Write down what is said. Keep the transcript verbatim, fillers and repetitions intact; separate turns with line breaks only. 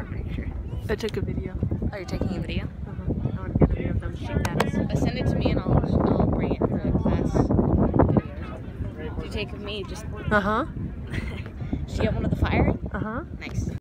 pretty sure.
I took a video.
Oh, you're taking a video?
Uh-huh. I want to get a video of them shooting at us.
Uh, send it to me and I'll, I'll bring it for class. Did you take of me? Just
Uh-huh.
Did you get one of the firing?
Uh-huh.
Nice.